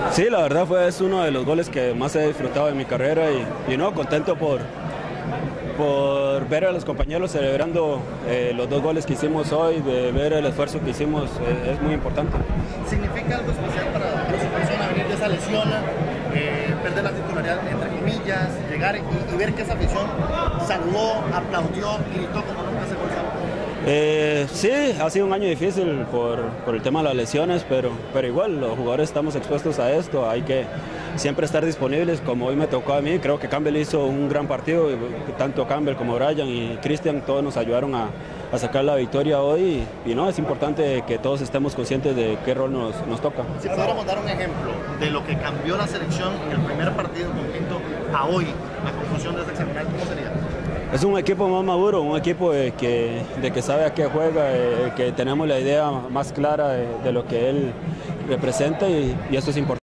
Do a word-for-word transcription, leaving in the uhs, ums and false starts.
Sí, la verdad fue es uno de los goles que más he disfrutado de mi carrera y, y no, contento por, por ver a los compañeros celebrando eh, los dos goles que hicimos hoy, de ver el esfuerzo que hicimos, eh, es muy importante. ¿Significa algo especial para, para su persona venir de esa lesión, eh, perder la titularidad entre comillas, llegar y, y ver que esa afición saludó, aplaudió, gritó como nunca se gol? Eh, sí, ha sido un año difícil por, por el tema de las lesiones, pero, pero igual los jugadores estamos expuestos a esto, hay que siempre estar disponibles, como hoy me tocó a mí. Creo que Campbell hizo un gran partido, y tanto Campbell como Brian y Cristian, todos nos ayudaron a, a sacar la victoria hoy y, y no, es importante que todos estemos conscientes de qué rol nos, nos toca. Si pudiéramos dar un ejemplo de lo que cambió la selección en el primer partido con Pinto a hoy, la conclusión de este hexagonal, ¿cómo sería? Es un equipo más maduro, un equipo de que, de que sabe a qué juega, de que tenemos la idea más clara de, de lo que él representa y, y eso es importante.